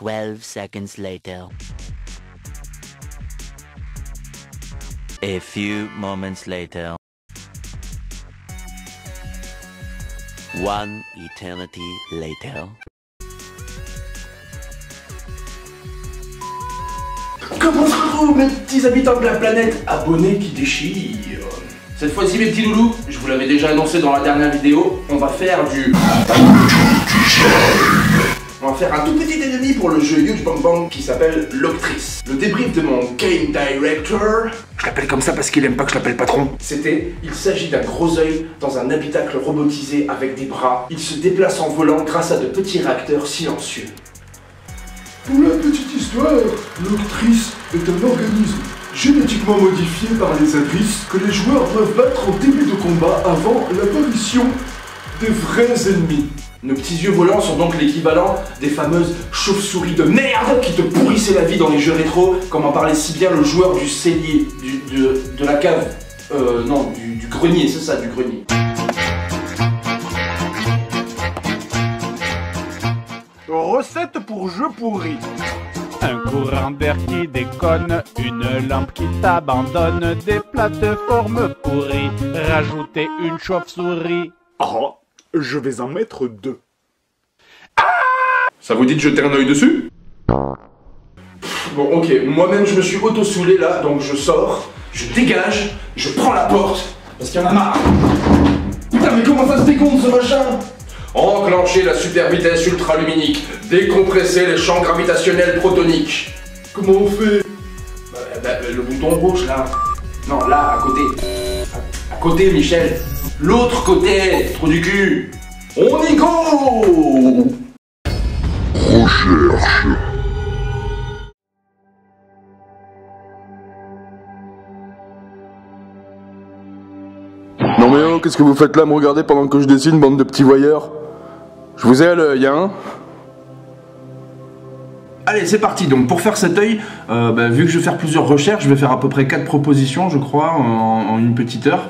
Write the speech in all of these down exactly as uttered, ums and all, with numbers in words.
twelve seconds later. A few moments later. One eternity later. Comment allez-vous, mes petits habitants de la planète abonnés qui déchirent? Cette fois-ci, mes petits loulous, je vous l'avais déjà annoncé dans la dernière vidéo, on va faire du... On va faire un tout petit ennemi pour le jeu Huge Bang Bang qui s'appelle Loctrice. Le débrief de mon Game Director, je l'appelle comme ça parce qu'il aime pas que je l'appelle patron, c'était: il s'agit d'un gros œil dans un habitacle robotisé avec des bras. Il se déplace en volant grâce à de petits réacteurs silencieux. Pour la petite histoire, Loctrice est un organisme génétiquement modifié par les Adris que les joueurs peuvent battre en début de combat avant l'apparition des vrais ennemis. Nos petits yeux volants sont donc l'équivalent des fameuses chauves-souris de merde qui te pourrissaient la vie dans les jeux rétro, comme en parlait si bien le joueur du cellier, du, de, de la cave, euh, non, du, du grenier, c'est ça, du grenier. Recette pour jeu pourri. Un courant d'air qui déconne, une lampe qui t'abandonne, des plateformes pourries, rajouter une chauve-souris. Ah, je vais en mettre deux. Ça vous dit de jeter un œil dessus? Bon, ok, moi-même je me suis auto-soulé là, donc je sors, je dégage, je prends la porte, parce qu'il y en a marre. Putain, mais comment ça se décompte ce machin? Enclencher la super vitesse ultraluminique, décompresser les champs gravitationnels protoniques. Comment on fait? Bah, bah, le bouton rouge là. Non, là, à côté. À, à côté, Michel. L'autre côté, trou du cul. On y go! Recherche. Non mais oh, qu'est-ce que vous faites là, me regarder pendant que je dessine, bande de petits voyeurs? Je vous ai à l'œil, hein? Allez, c'est parti. Donc pour faire cet œil, euh, bah, vu que je vais faire plusieurs recherches, je vais faire à peu près quatre propositions, je crois, en, en une petite heure.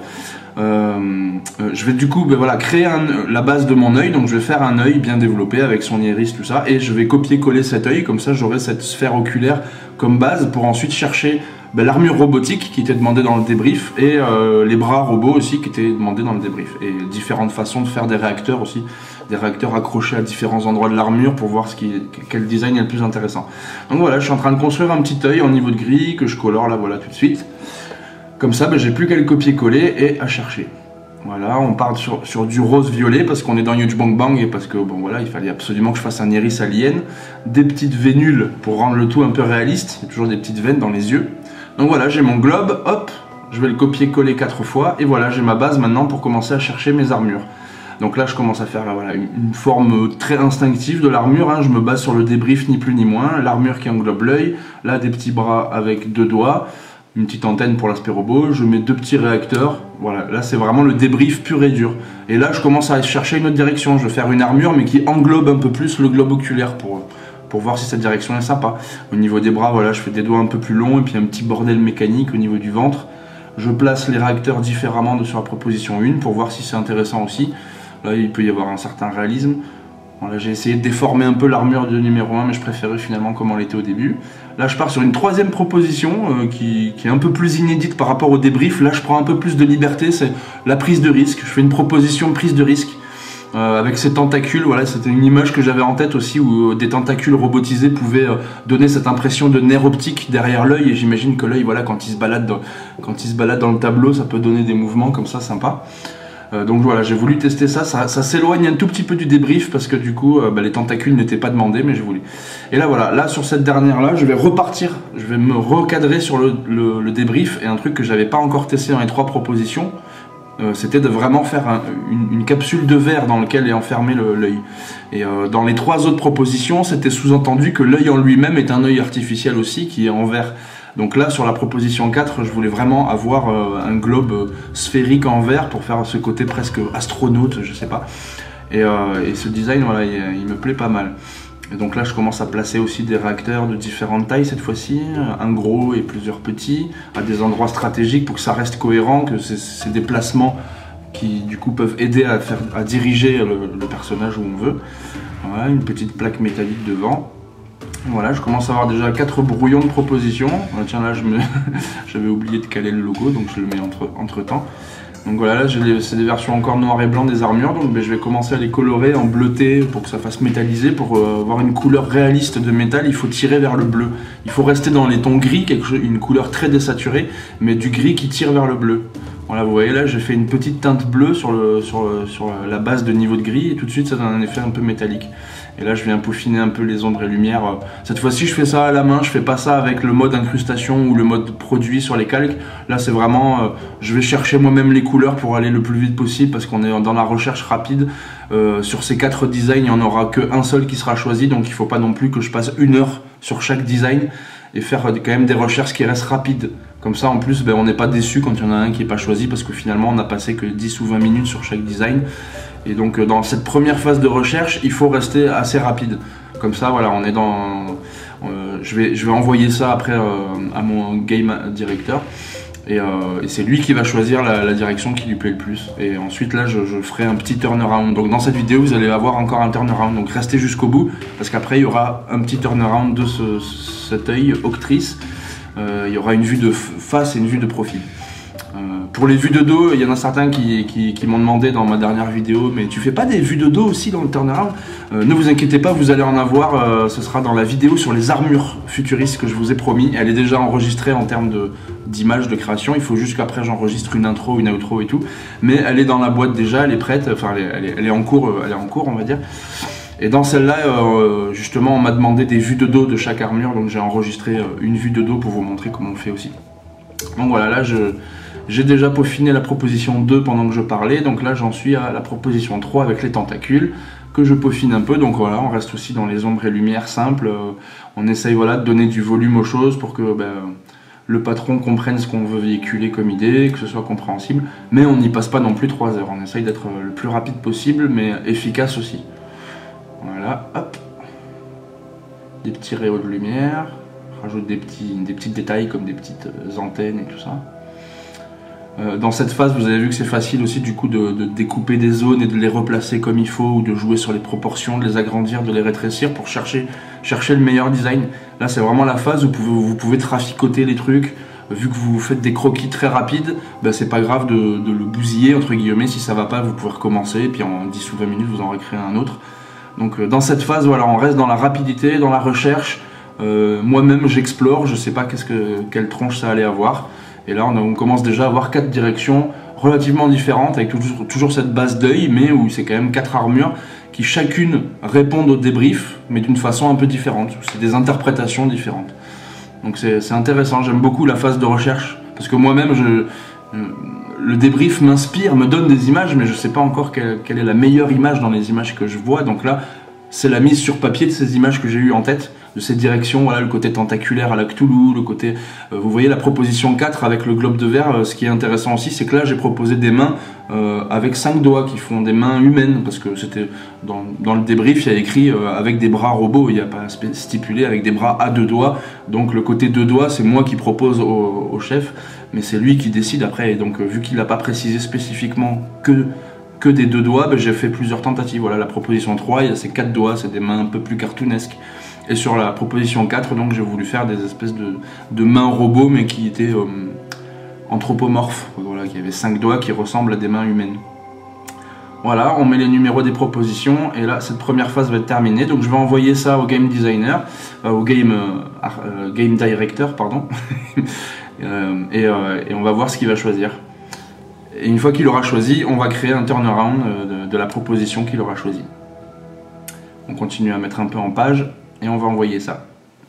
Euh, euh, je vais du coup bah, voilà, créer un, la base de mon œil, donc je vais faire un œil bien développé avec son iris, tout ça, et je vais copier-coller cet œil, comme ça j'aurai cette sphère oculaire comme base pour ensuite chercher bah, l'armure robotique qui était demandée dans le débrief et euh, les bras robots aussi qui étaient demandés dans le débrief, et différentes façons de faire des réacteurs aussi, des réacteurs accrochés à différents endroits de l'armure pour voir ce qui, quel design est le plus intéressant. Donc voilà, je suis en train de construire un petit œil en niveau de grille que je colore là, voilà, tout de suite. Comme ça, ben, j'ai plus qu'à le copier-coller et à chercher. Voilà, on part sur, sur du rose-violet parce qu'on est dans Huge Bang Bang et parce que bon voilà, il fallait absolument que je fasse un iris alien, des petites vénules pour rendre le tout un peu réaliste, il y a toujours des petites veines dans les yeux. Donc voilà, j'ai mon globe, hop, je vais le copier-coller quatre fois et voilà, j'ai ma base maintenant pour commencer à chercher mes armures. Donc là, je commence à faire voilà, une, une forme très instinctive de l'armure, hein. Je me base sur le débrief ni plus ni moins, l'armure qui englobe l'œil, là des petits bras avec deux doigts, une petite antenne pour l'aspect robot, je mets deux petits réacteurs, voilà, là c'est vraiment le débrief pur et dur. Et là je commence à chercher une autre direction, je vais faire une armure mais qui englobe un peu plus le globe oculaire pour, pour voir si cette direction est sympa. Au niveau des bras, voilà, je fais des doigts un peu plus longs et puis un petit bordel mécanique au niveau du ventre. Je place les réacteurs différemment de sur la proposition un pour voir si c'est intéressant aussi. Là il peut y avoir un certain réalisme. Voilà, j'ai essayé de déformer un peu l'armure de numéro un, mais je préférais finalement comme elle était au début. Là, je pars sur une troisième proposition euh, qui, qui est un peu plus inédite par rapport au débrief. Là, je prends un peu plus de liberté, c'est la prise de risque. Je fais une proposition de prise de risque euh, avec ces tentacules. Voilà, c'était une image que j'avais en tête aussi où euh, des tentacules robotisés pouvaient euh, donner cette impression de nerf optique derrière l'œil. Et j'imagine que l'œil, voilà, quand il se balade dans, quand il se balade dans le tableau, ça peut donner des mouvements comme ça, sympa. Euh, donc voilà, j'ai voulu tester ça, ça, ça s'éloigne un tout petit peu du débrief parce que du coup euh, bah, les tentacules n'étaient pas demandés, mais j'ai voulu. Et là voilà, là sur cette dernière là, je vais repartir, je vais me recadrer sur le, le, le débrief, et un truc que j'avais pas encore testé dans les trois propositions, euh, c'était de vraiment faire un, une, une capsule de verre dans laquelle est enfermé l'œil. Et euh, dans les trois autres propositions, c'était sous-entendu que l'œil en lui-même est un œil artificiel aussi qui est en verre. Donc là, sur la proposition quatre, je voulais vraiment avoir euh, un globe euh, sphérique en verre pour faire ce côté presque astronaute, je sais pas. Et, euh, et ce design, voilà, il, il me plaît pas mal. Et donc là, je commence à placer aussi des réacteurs de différentes tailles cette fois-ci, un gros et plusieurs petits, à des endroits stratégiques pour que ça reste cohérent, que ces déplacements qui du coup peuvent aider à, faire, à diriger le, le personnage où on veut. Voilà, une petite plaque métallique devant. Voilà, je commence à avoir déjà quatre brouillons de propositions. Ah, tiens, là, je me... j'avais oublié de caler le logo, donc je le mets entre, entre temps. Donc voilà, là, c'est des versions encore noir et blanc des armures, donc ben, je vais commencer à les colorer en bleuté pour que ça fasse métallisé. Pour euh, avoir une couleur réaliste de métal, il faut tirer vers le bleu. Il faut rester dans les tons gris, quelque chose, une couleur très désaturée, mais du gris qui tire vers le bleu. Voilà, vous voyez là, j'ai fait une petite teinte bleue sur, le, sur, le, sur la base de niveau de gris, et tout de suite, ça donne un effet un peu métallique. Et là, je viens peaufiner un peu les ombres et lumières. Cette fois-ci, je fais ça à la main, je fais pas ça avec le mode incrustation ou le mode produit sur les calques. Là, c'est vraiment, euh, je vais chercher moi-même les couleurs pour aller le plus vite possible parce qu'on est dans la recherche rapide. Euh, sur ces quatre designs, il n'y en aura qu'un seul qui sera choisi, donc il ne faut pas non plus que je passe une heure sur chaque design et faire quand même des recherches qui restent rapides. Comme ça, en plus, ben, on n'est pas déçu quand il y en a un qui n'est pas choisi parce que finalement, on n'a passé que dix ou vingt minutes sur chaque design. Et donc dans cette première phase de recherche, il faut rester assez rapide. Comme ça, voilà, on est dans... Euh, je, vais, je vais envoyer ça après euh, à mon game director. Et, euh, et c'est lui qui va choisir la, la direction qui lui plaît le plus. Et ensuite là, je, je ferai un petit turnaround. Donc dans cette vidéo, vous allez avoir encore un turnaround. Donc restez jusqu'au bout, parce qu'après, il y aura un petit turnaround de ce, cet œil octrice. Euh, il y aura une vue de face et une vue de profil. Euh, pour les vues de dos, il y en a certains qui, qui, qui m'ont demandé dans ma dernière vidéo, mais tu fais pas des vues de dos aussi dans le turnaround? euh, Ne vous inquiétez pas, vous allez en avoir, euh, ce sera dans la vidéo sur les armures futuristes que je vous ai promis. Elle est déjà enregistrée en termes d'images de, de création, il faut juste qu'après j'enregistre une intro, une outro et tout. Mais elle est dans la boîte déjà, elle est prête, enfin elle est, elle est, elle est en cours, elle est en cours on va dire. Et dans celle-là, euh, justement, on m'a demandé des vues de dos de chaque armure, donc j'ai enregistré euh, une vue de dos pour vous montrer comment on le fait aussi. Donc voilà, là je... J'ai déjà peaufiné la proposition deux pendant que je parlais, donc là j'en suis à la proposition trois avec les tentacules, que je peaufine un peu, donc voilà, on reste aussi dans les ombres et lumières simples, euh, on essaye voilà, de donner du volume aux choses pour que ben, le patron comprenne ce qu'on veut véhiculer comme idée, que ce soit compréhensible, mais on n'y passe pas non plus trois heures, on essaye d'être le plus rapide possible, mais efficace aussi. Voilà, hop, des petits rayons de lumière, rajoute des petits, des petits détails comme des petites antennes et tout ça. Dans cette phase, vous avez vu que c'est facile aussi du coup de, de découper des zones et de les replacer comme il faut, ou de jouer sur les proportions, de les agrandir, de les rétrécir pour chercher, chercher le meilleur design. Là, c'est vraiment la phase où vous pouvez, vous pouvez traficoter les trucs. Vu que vous faites des croquis très rapides, ben c'est pas grave de, de le bousiller entre guillemets. Si ça va pas, vous pouvez recommencer et puis en dix ou vingt minutes, vous en recréez un autre. Donc dans cette phase, voilà, on reste dans la rapidité, dans la recherche. Euh, Moi-même, j'explore, je sais pas qu'est-ce que, quelle tronche ça allait avoir. Et là, on, a, on commence déjà à avoir quatre directions relativement différentes, avec toujours, toujours cette base d'œil, mais où c'est quand même quatre armures qui chacune répondent au débrief, mais d'une façon un peu différente. C'est des interprétations différentes. Donc c'est intéressant, j'aime beaucoup la phase de recherche, parce que moi-même, je, le débrief m'inspire, me donne des images, mais je ne sais pas encore quelle, quelle est la meilleure image dans les images que je vois. Donc là, c'est la mise sur papier de ces images que j'ai eues en tête, de cette direction, voilà, le côté tentaculaire à la Cthulhu, le côté... Euh, vous voyez la proposition quatre avec le globe de verre, euh, ce qui est intéressant aussi, c'est que là j'ai proposé des mains euh, avec cinq doigts qui font des mains humaines, parce que c'était dans, dans le débrief, il y a écrit euh, avec des bras robots, il n'y a pas stipulé avec des bras à deux doigts, donc le côté deux doigts, c'est moi qui propose au, au chef, mais c'est lui qui décide après, et donc euh, vu qu'il n'a pas précisé spécifiquement que... que des deux doigts, ben, j'ai fait plusieurs tentatives. Voilà, la proposition trois, il y a ces quatre doigts, c'est des mains un peu plus cartoonesques. Et sur la proposition quatre, donc j'ai voulu faire des espèces de, de mains robots, mais qui étaient euh, anthropomorphes. Voilà, qui avaient cinq doigts qui ressemblent à des mains humaines. Voilà, on met les numéros des propositions, et là, cette première phase va être terminée. Donc je vais envoyer ça au game designer, euh, au game, euh, euh, game director, pardon. euh, et, euh, et on va voir ce qu'il va choisir. Et une fois qu'il aura choisi, on va créer un turnaround de, de la proposition qu'il aura choisie. On continue à mettre un peu en page et on va envoyer ça.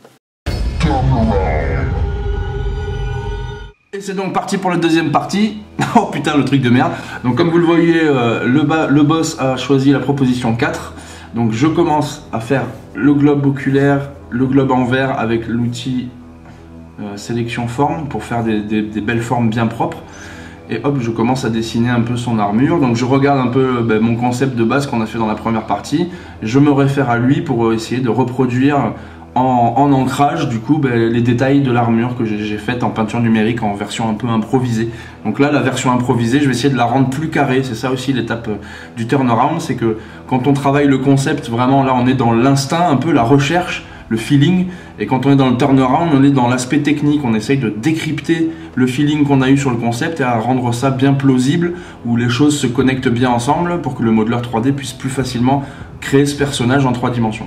Et c'est donc parti pour la deuxième partie. Oh putain, le truc de merde. Donc comme vous le voyez, euh, le, bas, le boss a choisi la proposition quatre. Donc je commence à faire le globe oculaire, le globe en verre avec l'outil euh, sélection forme pour faire des, des, des belles formes bien propres. Et hop, je commence à dessiner un peu son armure. Donc je regarde un peu ben, mon concept de base qu'on a fait dans la première partie. Je me réfère à lui pour essayer de reproduire en, en ancrage du coup ben, les détails de l'armure que j'ai faite en peinture numérique en version un peu improvisée. Donc là, la version improvisée, je vais essayer de la rendre plus carrée. C'est ça aussi l'étape du turnaround, c'est que quand on travaille le concept, vraiment là on est dans l'instinct, un peu la recherche. le feeling. Et quand on est dans le turnaround, on est dans l'aspect technique. On essaye de décrypter le feeling qu'on a eu sur le concept et à rendre ça bien plausible, où les choses se connectent bien ensemble pour que le modeleur trois D puisse plus facilement créer ce personnage en trois dimensions.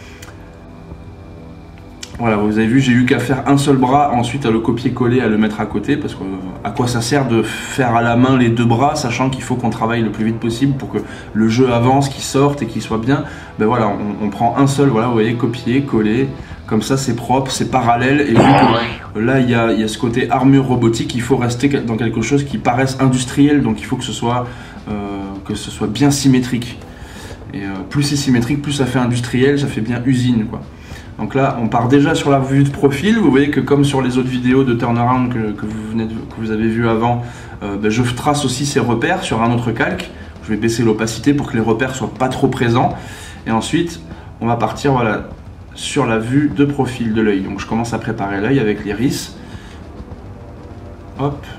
Voilà, vous avez vu, j'ai eu qu'à faire un seul bras, ensuite à le copier-coller, à le mettre à côté, parce que à quoi ça sert de faire à la main les deux bras, sachant qu'il faut qu'on travaille le plus vite possible pour que le jeu avance, qu'il sorte et qu'il soit bien. Ben voilà, on, on prend un seul, voilà, vous voyez, copier-coller, comme ça c'est propre, c'est parallèle, et vu que là il y a, il y a ce côté armure robotique, il faut rester dans quelque chose qui paraisse industriel, donc il faut que ce soit, euh, que ce soit bien symétrique. Et euh, plus c'est symétrique, plus ça fait industriel, ça fait bien usine, quoi. Donc là, on part déjà sur la vue de profil. Vous voyez que comme sur les autres vidéos de turnaround que, que, vous, venez de, que vous avez vu avant, euh, ben je trace aussi ces repères sur un autre calque. Je vais baisser l'opacité pour que les repères soient pas trop présents. Et ensuite, on va partir voilà, sur la vue de profil de l'œil. Donc je commence à préparer l'œil avec l'iris. Hop.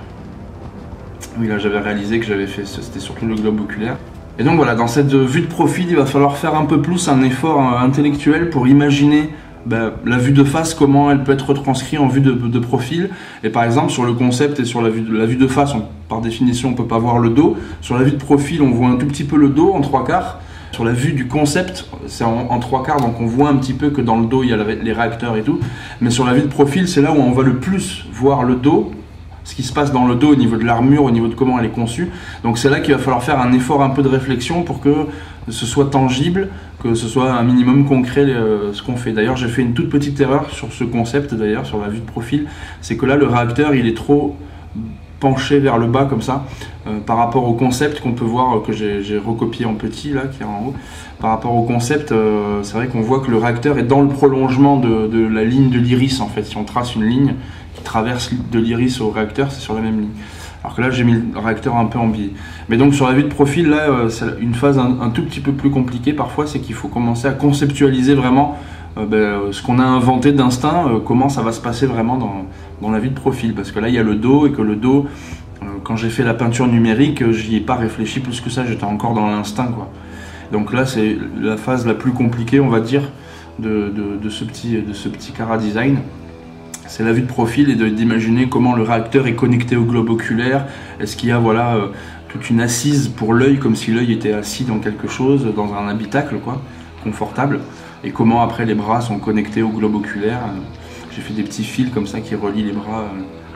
Oui, là j'avais réalisé que j'avais fait, c'était surtout le globe oculaire. Et donc voilà, dans cette vue de profil, il va falloir faire un peu plus un effort intellectuel pour imaginer ben, la vue de face, comment elle peut être retranscrite en vue de, de profil. Et par exemple, sur le concept et sur la vue de, la vue de face, on, par définition, on ne peut pas voir le dos. Sur la vue de profil, on voit un tout petit peu le dos en trois quarts. Sur la vue du concept, c'est en, en trois quarts, donc on voit un petit peu que dans le dos, il y a les réacteurs et tout. Mais sur la vue de profil, c'est là où on va le plus voir le dos, ce qui se passe dans le dos au niveau de l'armure, au niveau de comment elle est conçue. Donc c'est là qu'il va falloir faire un effort un peu de réflexion pour que ce soit tangible, que ce soit un minimum concret euh, ce qu'on fait. D'ailleurs, j'ai fait une toute petite erreur sur ce concept, d'ailleurs, sur la vue de profil. C'est que là, le réacteur, il est trop penché vers le bas, comme ça, euh, par rapport au concept qu'on peut voir, euh, que j'ai recopié en petit, là, qui est en haut. Par rapport au concept, euh, c'est vrai qu'on voit que le réacteur est dans le prolongement de, de la ligne de l'iris, en fait. Si on trace une ligne qui traverse de l'iris au réacteur, c'est sur la même ligne. Alors que là, j'ai mis le réacteur un peu en biais. Mais donc, sur la vue de profil, là, euh, c'est une phase un, un tout petit peu plus compliquée parfois, c'est qu'il faut commencer à conceptualiser vraiment euh, ben, ce qu'on a inventé d'instinct, euh, comment ça va se passer vraiment dans, dans la vue de profil. Parce que là, il y a le dos, et que le dos, euh, quand j'ai fait la peinture numérique, euh, j'y ai pas réfléchi plus que ça, j'étais encore dans l'instinct, quoi. Donc là, c'est la phase la plus compliquée, on va dire, de, de, de ce petit, de ce petit Cara Design. C'est la vue de profil et d'imaginer comment le réacteur est connecté au globe oculaire. Est-ce qu'il y a voilà, euh, toute une assise pour l'œil, comme si l'œil était assis dans quelque chose, dans un habitacle, quoi, confortable. Et comment après les bras sont connectés au globe oculaire. J'ai fait des petits fils comme ça qui relient les bras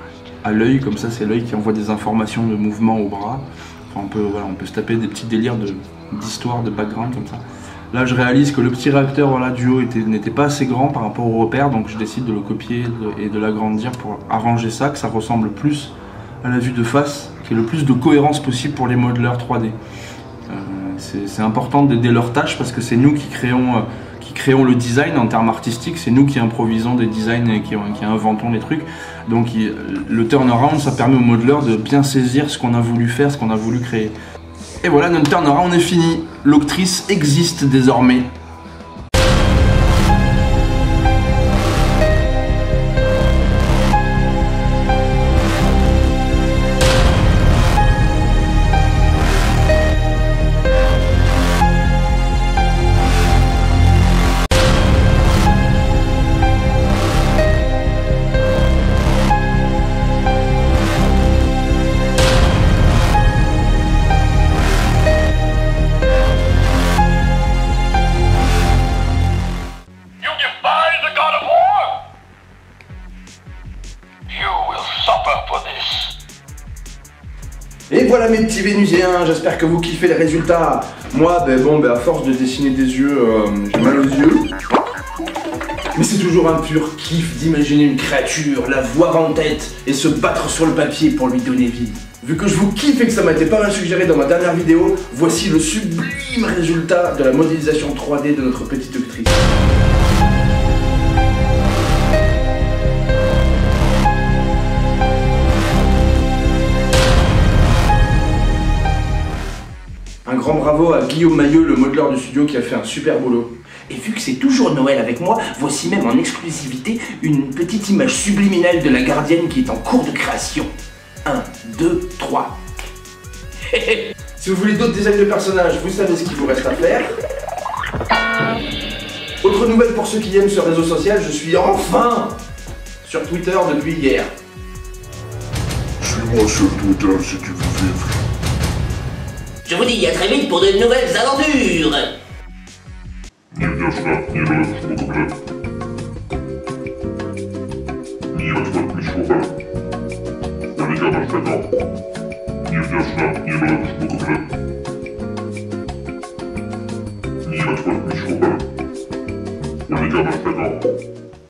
à l'œil, comme ça c'est l'œil qui envoie des informations de mouvement au bras. Enfin, on, peut, voilà, on peut se taper des petits délires d'histoire, de, de background comme ça. Là, je réalise que le petit réacteur voilà, du haut n'était pas assez grand par rapport au repère, donc je décide de le copier et de l'agrandir pour arranger ça, que ça ressemble plus à la vue de face, qu'il y ait le plus de cohérence possible pour les modeleurs trois D. Euh, c'est important d'aider leur tâche parce que c'est nous qui créons, euh, qui créons le design en termes artistiques, c'est nous qui improvisons des designs et qui, qui inventons les trucs. Donc il, le turnaround, ça permet aux modeleurs de bien saisir ce qu'on a voulu faire, ce qu'on a voulu créer. Et voilà, notre turnaround est fini. L'octrice existe désormais. Et voilà mes petits Vénusiens, j'espère que vous kiffez les résultats. Moi, ben bon, ben à force de dessiner des yeux, euh, j'ai mal aux yeux. Mais c'est toujours un pur kiff d'imaginer une créature, la voir en tête et se battre sur le papier pour lui donner vie. Vu que je vous kiffe et que ça m'a été pas mal suggéré dans ma dernière vidéo, voici le sublime résultat de la modélisation trois D de notre petite octrice. Un grand bravo à Guillaume Mailleux, le modeleur du studio, qui a fait un super boulot. Et vu que c'est toujours Noël avec moi, voici même en exclusivité une petite image subliminale de la gardienne qui est en cours de création. un, deux, trois. Si vous voulez d'autres designs de personnages, vous savez ce qu'il vous reste à faire. Autre nouvelle pour ceux qui aiment ce réseau social, je suis enfin sur Twitter depuis hier. Suis-moi sur Twitter si tu veux vivre. Je vous dis à très vite pour de nouvelles aventures. Невняшно, не рад, что добре. Невняшно, мишуха. Полигана шага. Невняшно, не рад, что добре. Невняшно, мишуха. Полигана шага.